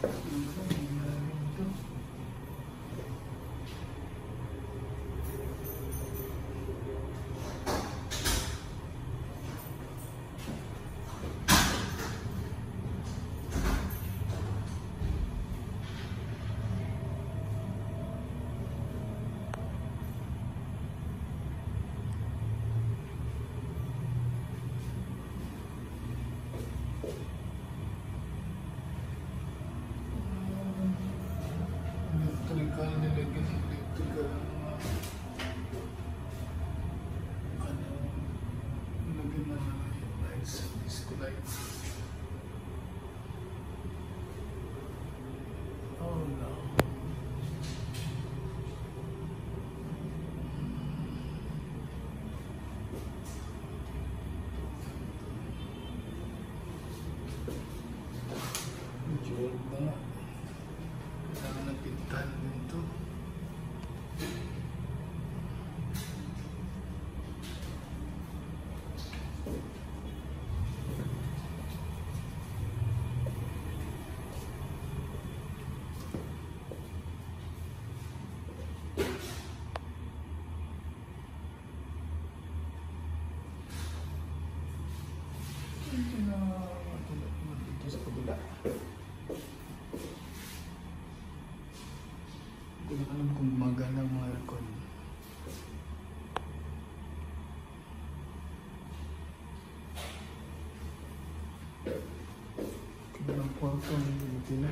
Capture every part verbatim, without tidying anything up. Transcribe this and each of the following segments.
Electrical, nilagyan ng electrical ano, nilagyan na yung lights, disco lights. Oh no. Medyo old na nga. Kailangan na pintahan nito. Ito na matulad mo dito sa kabila. Hindi ko alam kung gumagana ang mga aircon. Tingnan ang kwarto ng Pilipina.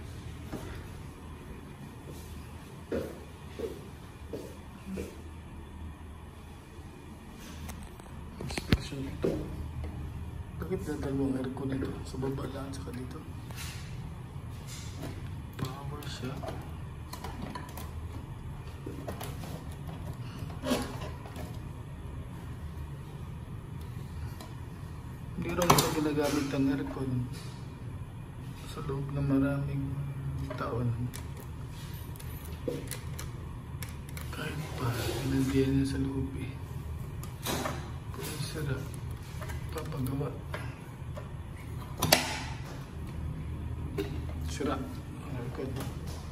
Special ito. Bakit na dalawang aircon dito? Sa baba lang, saka dito. Power siya. Hindi raw ito ginagamit ang aircon sa loob ng maraming taon. Kahit pa, pinagdiyan niya sa loob eh. Kung isara, papagawa. Sira ang aircon.